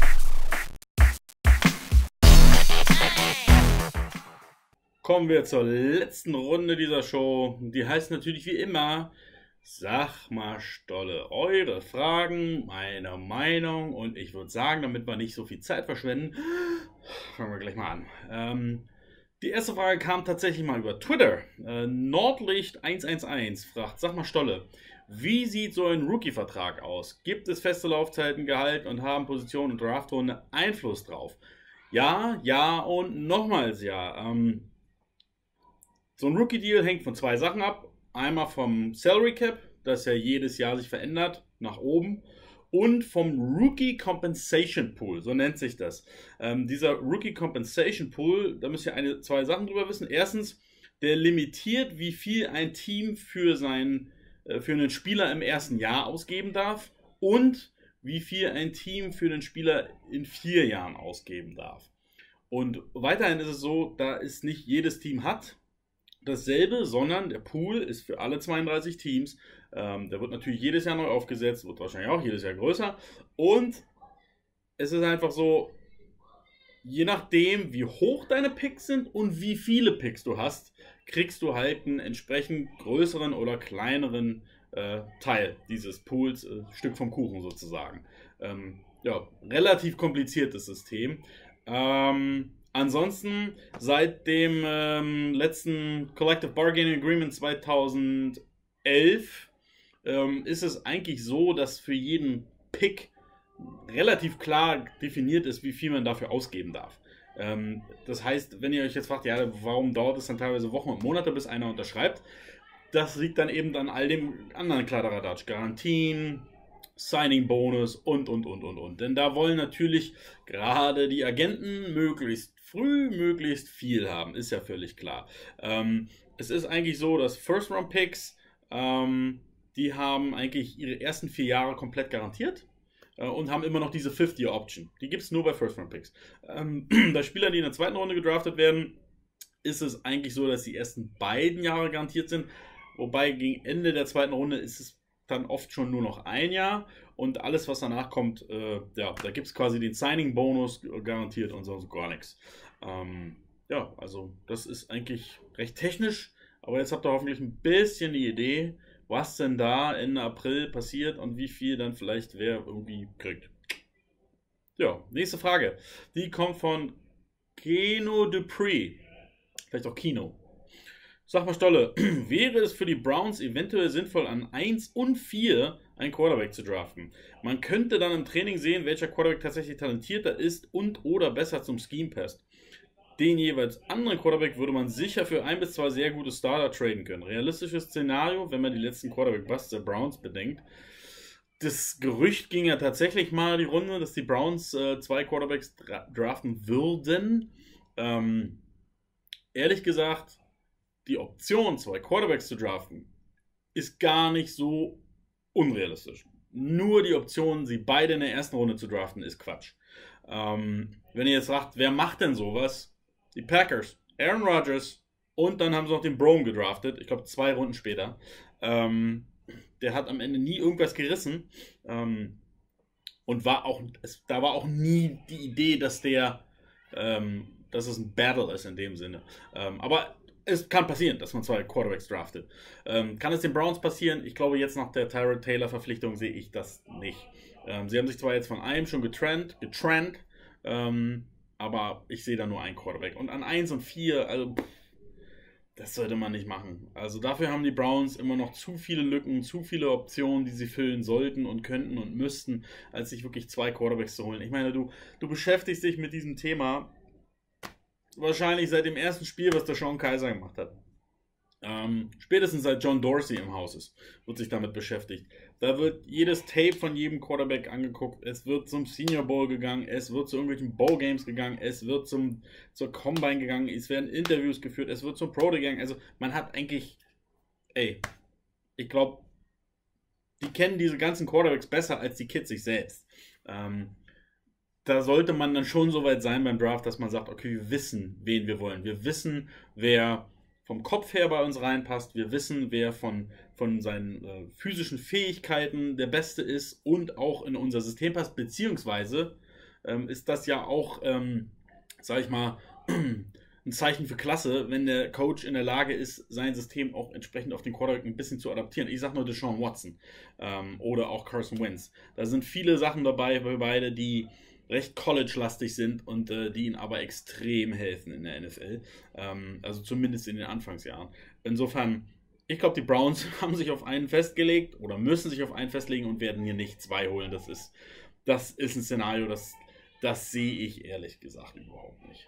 Kommen wir zur letzten Runde dieser Show. Die heißt natürlich wie immer, sag mal Stolle, eure Fragen, meine Meinung und ich würde sagen, damit wir nicht so viel Zeit verschwenden, fangen wir gleich mal an. Ähm, die erste Frage kam tatsächlich mal über Twitter. Äh, Nordlicht eins eins eins fragt, sag mal Stolle, wie sieht so ein Rookie-Vertrag aus? Gibt es feste Laufzeiten, Gehalt und haben Position und Draftrunde Einfluss drauf? Ja, ja und nochmals ja. Ähm, So ein Rookie-Deal hängt von zwei Sachen ab. Einmal vom Salary Cap, das ja jedes Jahr sich verändert, nach oben. Und vom Rookie Compensation Pool, so nennt sich das. Ähm, dieser Rookie Compensation Pool, da müsst ihr eine, zwei Sachen drüber wissen. Erstens, der limitiert, wie viel ein Team für, sein, äh, für einen Spieler im ersten Jahr ausgeben darf. Und wie viel ein Team für den Spieler in vier Jahren ausgeben darf. Und weiterhin ist es so, da es nicht jedes Team hat, dasselbe, sondern der Pool ist für alle zweiunddreißig Teams. Ähm, der wird natürlich jedes Jahr neu aufgesetzt, wird wahrscheinlich auch jedes Jahr größer. Und es ist einfach so, je nachdem, wie hoch deine Picks sind und wie viele Picks du hast, kriegst du halt einen entsprechend größeren oder kleineren äh, Teil dieses Pools, äh, Stück vom Kuchen sozusagen. Ähm, ja, relativ kompliziertes System. Ähm, ansonsten, seit dem ähm, letzten Collective Bargaining Agreement zweitausendelf ähm, ist es eigentlich so, dass für jeden Pick relativ klar definiert ist, wie viel man dafür ausgeben darf. Ähm, das heißt, wenn ihr euch jetzt fragt, ja, warum dauert es dann teilweise Wochen und Monate, bis einer unterschreibt, das liegt dann eben an all dem anderen Kladderadatsch, Garantien, Signing-Bonus und, und, und, und, und. Denn da wollen natürlich gerade die Agenten möglichst früh, möglichst viel haben, ist ja völlig klar. Ähm, es ist eigentlich so, dass First-Round-Picks, ähm, die haben eigentlich ihre ersten vier Jahre komplett garantiert äh, und haben immer noch diese Fifth-Year-Option. Die gibt es nur bei First-Round-Picks. Ähm, bei Spielern, die in der zweiten Runde gedraftet werden, ist es eigentlich so, dass die ersten beiden Jahre garantiert sind. Wobei gegen Ende der zweiten Runde ist es dann oft schon nur noch ein Jahr und alles, was danach kommt, äh, ja, da gibt es quasi den Signing-Bonus garantiert und sonst gar nichts. Ähm, ja, also das ist eigentlich recht technisch, aber jetzt habt ihr hoffentlich ein bisschen die Idee, was denn da Ende April passiert und wie viel dann vielleicht wer irgendwie kriegt. Ja, nächste Frage. Die kommt von Keno Dupree. Vielleicht auch Kino. Sag mal, Stolle, wäre es für die Browns eventuell sinnvoll, an eins und vier einen Quarterback zu draften? Man könnte dann im Training sehen, welcher Quarterback tatsächlich talentierter ist und oder besser zum Scheme passt. Den jeweils anderen Quarterback würde man sicher für ein bis zwei sehr gute Starter traden können. Realistisches Szenario, wenn man die letzten Quarterback-Busts der Browns bedenkt. Das Gerücht ging ja tatsächlich mal die Runde, dass die Browns äh, zwei Quarterbacks dra draften würden. Ähm, ehrlich gesagt, die Option, zwei Quarterbacks zu draften, ist gar nicht so unrealistisch. Nur die Option, sie beide in der ersten Runde zu draften, ist Quatsch. Ähm, wenn ihr jetzt fragt, wer macht denn sowas? Die Packers, Aaron Rodgers und dann haben sie noch den Brome gedraftet, ich glaube zwei Runden später. Ähm, der hat am Ende nie irgendwas gerissen ähm, und war auch, es, da war auch nie die Idee, dass der, ähm, dass es ein Battle ist in dem Sinne. Ähm, aber es kann passieren, dass man zwei Quarterbacks draftet. Ähm, kann es den Browns passieren? Ich glaube, jetzt nach der Tyrod Taylor-Verpflichtung sehe ich das nicht. Ähm, sie haben sich zwar jetzt von einem schon getrennt, getrennt ähm, aber ich sehe da nur einen Quarterback. Und an eins und vier, also pff, das sollte man nicht machen. Also dafür haben die Browns immer noch zu viele Lücken, zu viele Optionen, die sie füllen sollten und könnten und müssten, als sich wirklich zwei Quarterbacks zu holen. Ich meine, du, du beschäftigst dich mit diesem Thema wahrscheinlich seit dem ersten Spiel, was der Sean Kaiser gemacht hat. Ähm, spätestens seit John Dorsey im Haus ist, wird sich damit beschäftigt. Da wird jedes Tape von jedem Quarterback angeguckt. Es wird zum Senior Bowl gegangen. Es wird zu irgendwelchen Bowl Games gegangen. Es wird zum, zur Combine gegangen. Es werden Interviews geführt. Es wird zum Pro Day gegangen. Also man hat eigentlich, ey, ich glaube, die kennen diese ganzen Quarterbacks besser als die Kids sich selbst. Ähm, Da sollte man dann schon so weit sein beim Draft, dass man sagt, okay, wir wissen, wen wir wollen. Wir wissen, wer vom Kopf her bei uns reinpasst. Wir wissen, wer von, von seinen äh, physischen Fähigkeiten der Beste ist und auch in unser System passt. Beziehungsweise ähm, ist das ja auch, ähm, sag ich mal, ein Zeichen für Klasse, wenn der Coach in der Lage ist, sein System auch entsprechend auf den Quarterback ein bisschen zu adaptieren. Ich sag nur Deshaun Watson ähm, oder auch Carson Wentz. Da sind viele Sachen dabei bei beide, die recht college-lastig sind und äh, die ihnen aber extrem helfen in der N F L. Ähm, also zumindest in den Anfangsjahren. Insofern, ich glaube, die Browns haben sich auf einen festgelegt oder müssen sich auf einen festlegen und werden hier nicht zwei holen. Das ist, das ist ein Szenario, das, das sehe ich ehrlich gesagt überhaupt nicht.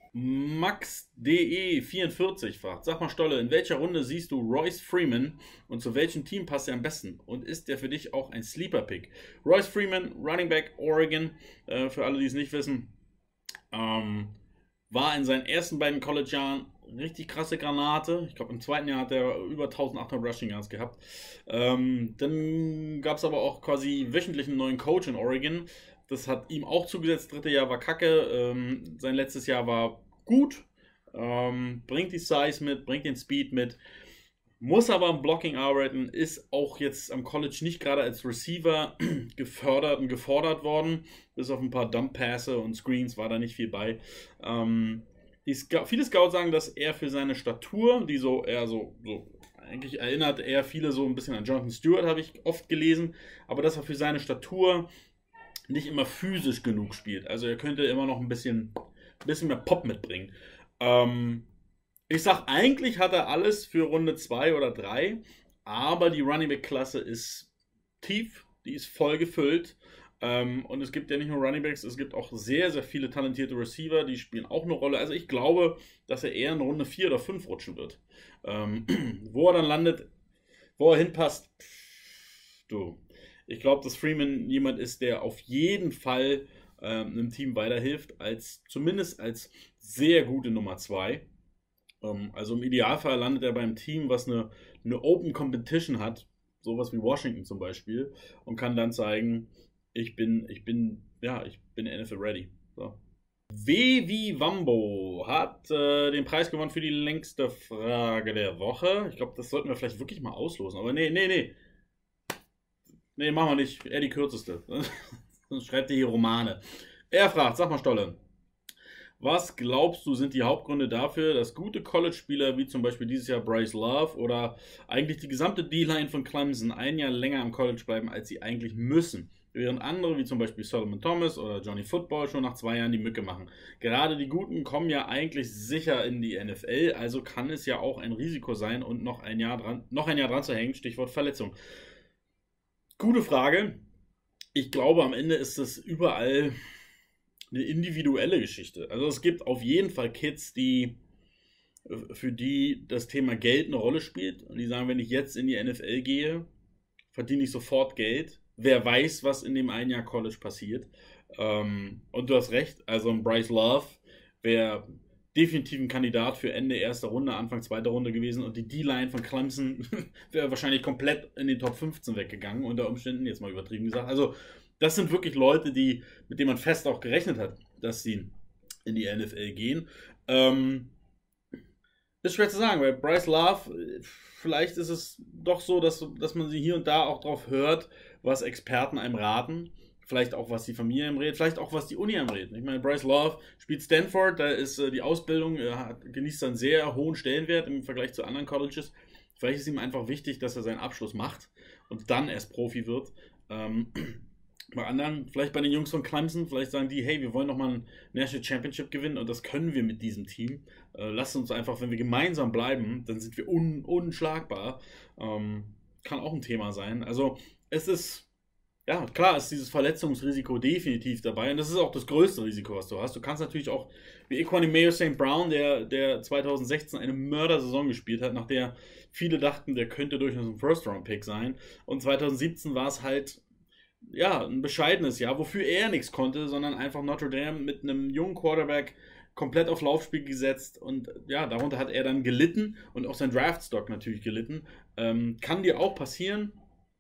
Max D E vierundvierzig fragt, sag mal Stolle, in welcher Runde siehst du Royce Freeman und zu welchem Team passt er am besten? Und ist der für dich auch ein Sleeper-Pick? Royce Freeman, Running Back, Oregon, äh, für alle, die es nicht wissen, ähm, war in seinen ersten beiden College-Jahren richtig krasse Granate. Ich glaube, im zweiten Jahr hat er über eintausendachthundert Rushing Yards gehabt. Ähm, dann gab es aber auch quasi wöchentlich einen neuen Coach in Oregon. Das hat ihm auch zugesetzt. Dritte Jahr war kacke. Ähm, sein letztes Jahr war gut. Ähm, bringt die Size mit, bringt den Speed mit. Muss aber im Blocking arbeiten. Ist auch jetzt am College nicht gerade als Receiver gefördert und gefordert worden. Bis auf ein paar Dump-Pässe und Screens war da nicht viel bei. Ähm, die Sc- viele Scouts sagen, dass er für seine Statur, die so eher so, so eigentlich erinnert eher viele so ein bisschen an Jonathan Stewart, habe ich oft gelesen. Aber dass er für seine Statur nicht immer physisch genug spielt. Also er könnte immer noch ein bisschen, ein bisschen mehr Pop mitbringen. Ähm, ich sag, eigentlich hat er alles für Runde zwei oder drei, aber die Running Back Klasse ist tief, die ist voll gefüllt. Ähm, und es gibt ja nicht nur Running Backs, es gibt auch sehr, sehr viele talentierte Receiver, die spielen auch eine Rolle. Also ich glaube, dass er eher in Runde vier oder fünf rutschen wird. Ähm, wo er dann landet, wo er hinpasst, du. Ich glaube, dass Freeman jemand ist, der auf jeden Fall ähm, einem Team weiterhilft, als zumindest als sehr gute Nummer zwei. Ähm, also im Idealfall landet er beim Team, was eine, eine Open Competition hat, sowas wie Washington zum Beispiel, und kann dann zeigen, ich bin, ich bin, ja, ich bin N F L ready. So. W wie Wambo hat äh, den Preis gewonnen für die längste Frage der Woche. Ich glaube, das sollten wir vielleicht wirklich mal auslosen. Aber nee, nee, nee. Nee, machen wir nicht. Er die kürzeste. Sonst schreibt er hier Romane. Er fragt, sag mal Stolle, was glaubst du sind die Hauptgründe dafür, dass gute College-Spieler wie zum Beispiel dieses Jahr Bryce Love oder eigentlich die gesamte D-Line von Clemson ein Jahr länger am College bleiben, als sie eigentlich müssen? Während andere, wie zum Beispiel Solomon Thomas oder Johnny Football, schon nach zwei Jahren die Mücke machen. Gerade die Guten kommen ja eigentlich sicher in die N F L, also kann es ja auch ein Risiko sein und noch ein Jahr dran, noch ein Jahr dran zu hängen, Stichwort Verletzung. Gute Frage. Ich glaube, am Ende ist das überall eine individuelle Geschichte. Also es gibt auf jeden Fall Kids, die für die das Thema Geld eine Rolle spielt und die sagen, wenn ich jetzt in die N F L gehe, verdiene ich sofort Geld. Wer weiß, was in dem einen Jahr College passiert. Ähm, und du hast recht, also ein Bryce Love wäre definitiv ein Kandidat für Ende erster Runde, Anfang zweiter Runde gewesen und die D-Line von Clemson wäre wahrscheinlich komplett in den Top fünfzehn weggegangen, unter Umständen, jetzt mal übertrieben gesagt. Also das sind wirklich Leute, die, mit denen man fest auch gerechnet hat, dass sie in die N F L gehen. Ähm, ist schwer zu sagen, weil Bryce Love, vielleicht ist es doch so, dass, dass man sie hier und da auch drauf hört, was Experten einem raten. Vielleicht auch, was die Familie einem redet, vielleicht auch, was die Uni einem redet. Ich meine, Bryce Love spielt Stanford, da ist äh, die Ausbildung, äh, hat, genießt einen sehr hohen Stellenwert im Vergleich zu anderen Colleges. Vielleicht ist ihm einfach wichtig, dass er seinen Abschluss macht und dann erst Profi wird. Ähm, bei anderen, vielleicht bei den Jungs von Clemson, vielleicht sagen die, hey, wir wollen nochmal ein National Championship gewinnen und das können wir mit diesem Team. Äh, lasst uns einfach, wenn wir gemeinsam bleiben, dann sind wir un unschlagbar. Ähm, kann auch ein Thema sein. Also es ist, ja, klar ist dieses Verletzungsrisiko definitiv dabei und das ist auch das größte Risiko, was du hast. Du kannst natürlich auch, wie Equanimeous Saint Brown, der, der zwanzig sechzehn eine Mördersaison gespielt hat, nach der viele dachten, der könnte durchaus ein First-Round-Pick sein. Und zwanzig siebzehn war es halt, ja, ein bescheidenes Jahr, wofür er nichts konnte, sondern einfach Notre Dame mit einem jungen Quarterback komplett auf Laufspiel gesetzt und ja, darunter hat er dann gelitten und auch sein Draftstock natürlich gelitten. Ähm, kann dir auch passieren.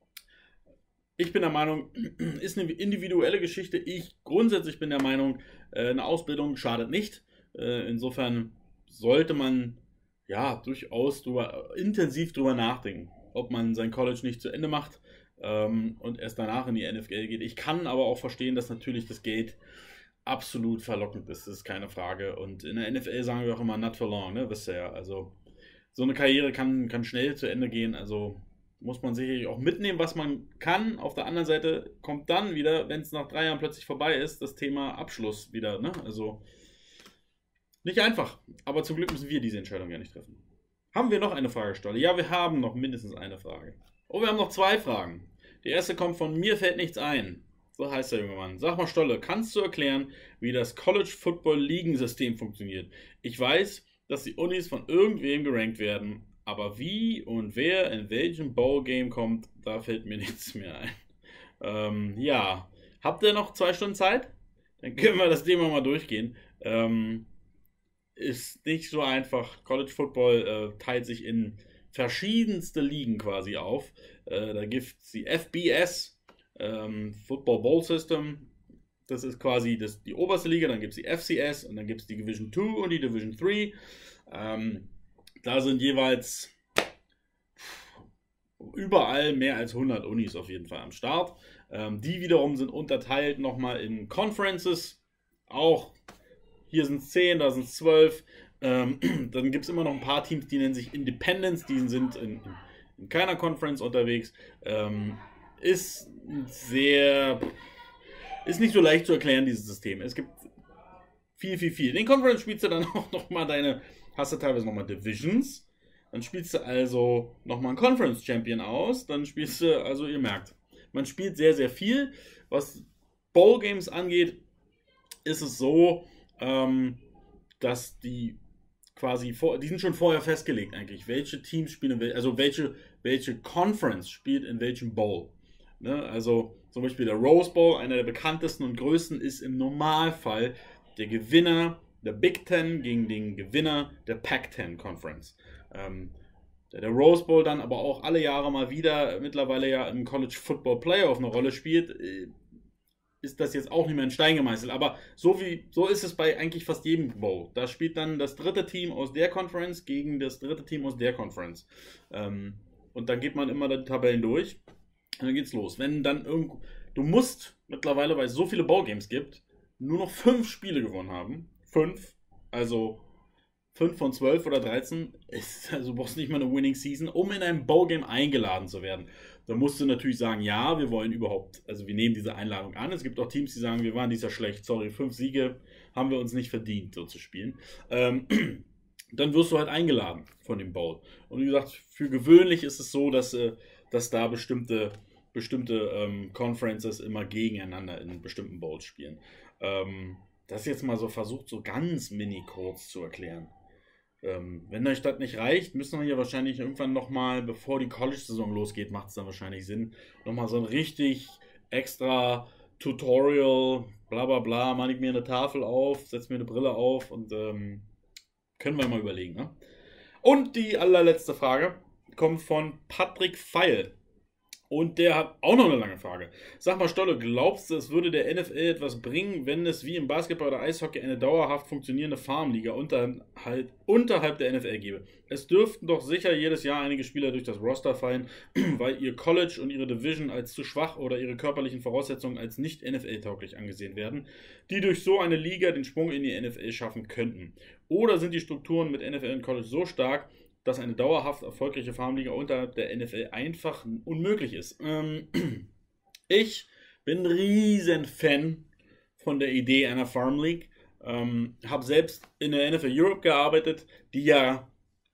Ich bin der Meinung, ist eine individuelle Geschichte. Ich grundsätzlich bin der Meinung, eine Ausbildung schadet nicht. Insofern sollte man ja durchaus drüber, intensiv drüber nachdenken, ob man sein College nicht zu Ende macht und erst danach in die N F L geht. Ich kann aber auch verstehen, dass natürlich das Geld absolut verlockend ist. Das ist keine Frage. Und in der N F L sagen wir auch immer not for long, ne? Wisst ihr ja. Also so eine Karriere kann, kann schnell zu Ende gehen. Also muss man sicherlich auch mitnehmen, was man kann. Auf der anderen Seite kommt dann wieder, wenn es nach drei Jahren plötzlich vorbei ist, das Thema Abschluss wieder. Ne? Also nicht einfach. Aber zum Glück müssen wir diese Entscheidung ja nicht treffen. Haben wir noch eine Frage, Stolle? Ja, wir haben noch mindestens eine Frage. Oh, wir haben noch zwei Fragen. Die erste kommt von Mir fällt nichts ein. So heißt der junge Mann. Sag mal, Stolle, kannst du erklären, wie das College-Football-Ligensystem funktioniert? Ich weiß, dass die Unis von irgendwem gerankt werden. Aber wie und wer in welchem Bowl-Game kommt, da fällt mir nichts mehr ein. Ähm, ja, habt ihr noch zwei Stunden Zeit? Dann können wir das Thema mal durchgehen. Ähm, ist nicht so einfach. College Football äh, teilt sich in verschiedenste Ligen quasi auf. Äh, da gibt es die F B S, ähm, Football Bowl System. Das ist quasi das, die oberste Liga. Dann gibt es die F C S und dann gibt es die Division zwei und die Division drei. Ähm, Da sind jeweils überall mehr als hundert Unis auf jeden Fall am Start. Ähm, die wiederum sind unterteilt nochmal in Conferences. Auch hier sind es zehn, da sind es zwölf. Ähm, dann gibt es immer noch ein paar Teams, die nennen sich Independents. Die sind in, in, in keiner Conference unterwegs. Ähm, ist sehr... ist nicht so leicht zu erklären, dieses System. Es gibt viel, viel, viel. In den Conference spielst du dann auch nochmal deine, hast du teilweise nochmal Divisions, dann spielst du also nochmal einen Conference Champion aus, dann spielst du, also ihr merkt, man spielt sehr, sehr viel. Was Bowl Games angeht, ist es so, ähm, dass die quasi, vor, die sind schon vorher festgelegt eigentlich, welche Teams spielen, also welche, welche Conference spielt in welchem Bowl. Ne? Also zum Beispiel der Rose Bowl, einer der bekanntesten und größten, ist im Normalfall der Gewinner der Big Ten gegen den Gewinner der Pac Ten Conference. Ähm, der, der Rose Bowl dann aber auch alle Jahre mal wieder, mittlerweile ja im College Football Playoff eine Rolle spielt, äh, ist das jetzt auch nicht mehr in Stein gemeißelt. Aber so, wie, so ist es bei eigentlich fast jedem Bowl. Da spielt dann das dritte Team aus der Conference gegen das dritte Team aus der Conference. Ähm, und dann geht man immer die Tabellen durch. Und dann geht's los. Wenn dann irgendwo, du musst mittlerweile, weil es so viele Ballgames gibt, nur noch fünf Spiele gewonnen haben. Fünf. Also fünf von zwölf oder dreizehn. Ist, also du brauchst nicht mal eine Winning Season, um in einem Ballgame eingeladen zu werden. Da musst du natürlich sagen, ja, wir wollen überhaupt, also wir nehmen diese Einladung an. Es gibt auch Teams, die sagen, wir waren dieses Jahr schlecht, sorry, fünf Siege haben wir uns nicht verdient, so zu spielen. Ähm, dann wirst du halt eingeladen von dem Bowl. Und wie gesagt, für gewöhnlich ist es so, dass, äh, dass da bestimmte, bestimmte ähm, Conferences immer gegeneinander in bestimmten Bowls spielen. Ähm, das jetzt mal so versucht, so ganz mini kurz zu erklären. Ähm, wenn euch das nicht reicht, müssen wir ja wahrscheinlich irgendwann nochmal, bevor die College-Saison losgeht, macht es dann wahrscheinlich Sinn, nochmal so ein richtig extra Tutorial, bla bla bla, mache ich mir eine Tafel auf, setze mir eine Brille auf und ähm, können wir mal überlegen. Ne? Und die allerletzte Frage kommt von Patrick Feil. Und der hat auch noch eine lange Frage. Sag mal, Stolle, glaubst du, es würde der N F L etwas bringen, wenn es wie im Basketball oder Eishockey eine dauerhaft funktionierende Farmliga unterhalb, unterhalb der N F L gäbe? Es dürften doch sicher jedes Jahr einige Spieler durch das Roster fallen, weil ihr College und ihre Division als zu schwach oder ihre körperlichen Voraussetzungen als nicht N F L-tauglich angesehen werden, die durch so eine Liga den Sprung in die N F L schaffen könnten. Oder sind die Strukturen mit N F L und College so stark, dass eine dauerhaft erfolgreiche Farmliga unterhalb der N F L einfach unmöglich ist. Ähm, ich bin ein riesen Fan von der Idee einer Farm League. Ähm, habe selbst in der N F L Europe gearbeitet, die ja,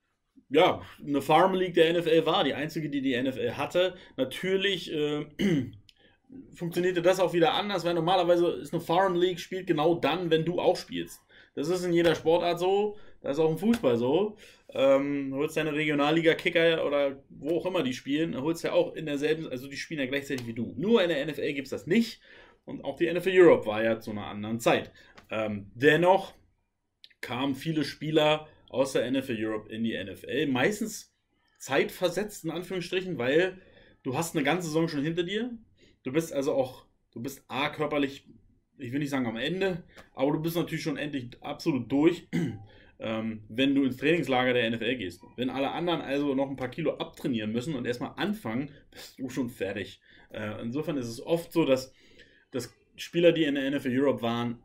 ja eine Farm League der N F L war, die einzige, die die N F L hatte. Natürlich äh, funktionierte das auch wieder anders, weil normalerweise ist eine Farm League spielt genau dann, wenn du auch spielst. Das ist in jeder Sportart so, das ist auch im Fußball so. Ähm, du holst deine Regionalliga-Kicker oder wo auch immer die spielen, holst ja auch in derselben, also die spielen ja gleichzeitig wie du. Nur in der N F L gibt es das nicht und auch die N F L Europe war ja zu einer anderen Zeit. Ähm, dennoch kamen viele Spieler aus der N F L Europe in die N F L, meistens zeitversetzt in Anführungsstrichen, weil du hast eine ganze Saison schon hinter dir. Du bist also auch, du bist A, körperlich, ich will nicht sagen am Ende, aber du bist natürlich schon endlich absolut durch, ähm, wenn du ins Trainingslager der N F L gehst. Wenn alle anderen also noch ein paar Kilo abtrainieren müssen und erstmal anfangen, bist du schon fertig. Äh, insofern ist es oft so, dass, dass Spieler, die in der N F L Europe waren,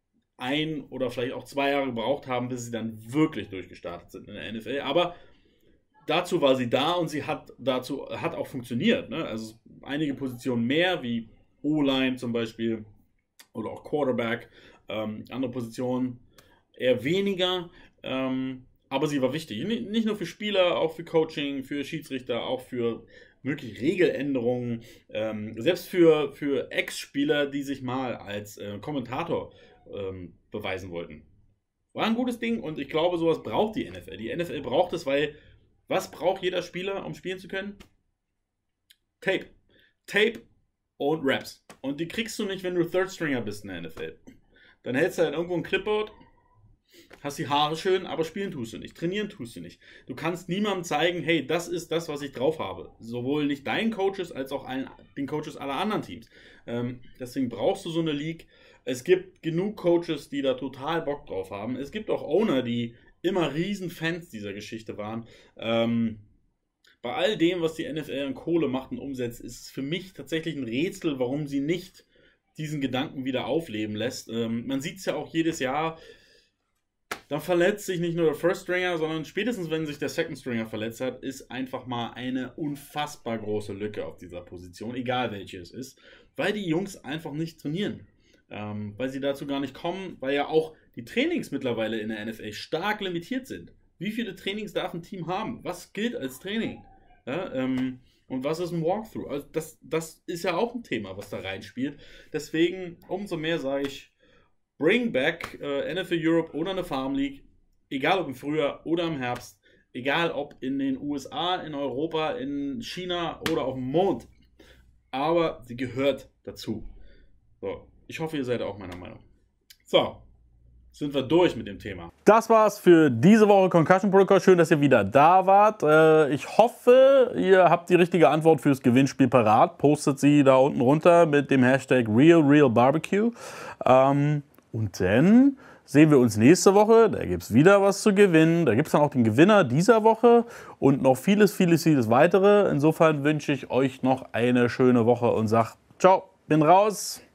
ein oder vielleicht auch zwei Jahre gebraucht haben, bis sie dann wirklich durchgestartet sind in der N F L. Aber dazu war sie da und sie hat dazu hat auch funktioniert. Ne? Also einige Positionen mehr, wie O-Line zum Beispiel oder auch Quarterback, ähm, andere Positionen eher weniger, ähm, aber sie war wichtig. Nicht nur für Spieler, auch für Coaching, für Schiedsrichter, auch für mögliche Regeländerungen, ähm, selbst für, für Ex-Spieler, die sich mal als äh, Kommentator ähm, beweisen wollten. War ein gutes Ding und ich glaube, sowas braucht die N F L. Die N F L braucht es, weil was braucht jeder Spieler, um spielen zu können? Tape. Tape und Raps. Und die kriegst du nicht, wenn du Third Stringer bist in der N F L. Dann hältst du halt irgendwo ein Clipboard, hast die Haare schön, aber spielen tust du nicht, trainieren tust du nicht. Du kannst niemandem zeigen, hey, das ist das, was ich drauf habe. Sowohl nicht deinen Coaches, als auch allen, den Coaches aller anderen Teams. Ähm, deswegen brauchst du so eine League. Es gibt genug Coaches, die da total Bock drauf haben. Es gibt auch Owner, die immer riesen Fans dieser Geschichte waren. Ähm, bei all dem, was die N F L an Kohle macht und umsetzt, ist es für mich tatsächlich ein Rätsel, warum sie nicht diesen Gedanken wieder aufleben lässt. Ähm, man sieht es ja auch jedes Jahr, da verletzt sich nicht nur der First Stringer, sondern spätestens, wenn sich der Second Stringer verletzt hat, ist einfach mal eine unfassbar große Lücke auf dieser Position, egal welche es ist, weil die Jungs einfach nicht trainieren. ähm, weil sie dazu gar nicht kommen, weil ja auch die Trainings mittlerweile in der N F L stark limitiert sind. Wie viele Trainings darf ein Team haben? Was gilt als Training? Ja, ähm, und was ist ein Walkthrough? Also das, das ist ja auch ein Thema, was da reinspielt. Deswegen umso mehr sage ich, bring back äh, N F L Europe oder eine Farm League, egal ob im Frühjahr oder im Herbst, egal ob in den U S A, in Europa, in China oder auf dem Mond. Aber sie gehört dazu. So, ich hoffe, ihr seid auch meiner Meinung. So, sind wir durch mit dem Thema. Das war's für diese Woche Concussion Protocol. Schön, dass ihr wieder da wart. Äh, ich hoffe, ihr habt die richtige Antwort fürs Gewinnspiel parat. Postet sie da unten runter mit dem Hashtag RealRealBarbecue. Ähm, und dann sehen wir uns nächste Woche. Da gibt es wieder was zu gewinnen. Da gibt es dann auch den Gewinner dieser Woche und noch vieles, vieles, vieles weitere. Insofern wünsche ich euch noch eine schöne Woche und sag ciao, bin raus.